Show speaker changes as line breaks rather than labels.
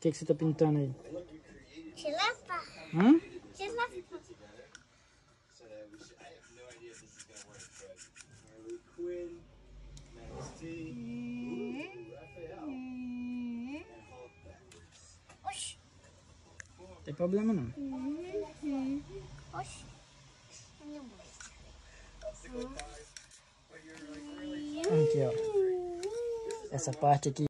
que você tá pintando aí?
Girafa.
Hã?
Girafa. Oxi.
Não tem problema não.
Oxi.
Aqui, ó. Essa parte aqui